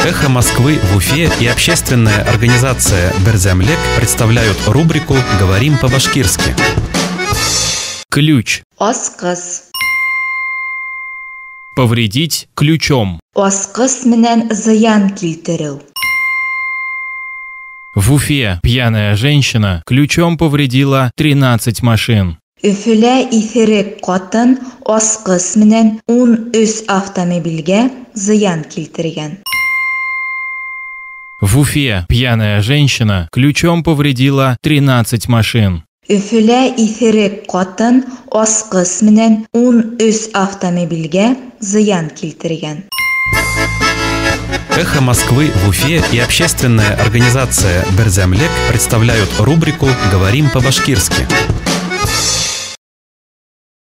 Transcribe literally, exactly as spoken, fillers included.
Эхо Москвы в Уфе и общественная организация Берзямлек представляют рубрику «Говорим по-башкирски». Ключ. Асқыз. Повредить ключом. Асқыз менен зыян келтіру. В Уфе пьяная женщина ключом повредила тринадцать машин. Үфілі иферек қатын асқыз менен он үч автомобильге зыян келтірген. В Уфе пьяная женщина ключом повредила тринадцать машин. Үфілі иферек қатын асқыз менен он үч автомобильге зыян келтірген. Эхо Москвы в Уфе и общественная организация Берзямлек представляют рубрику «Говорим по-башкирски».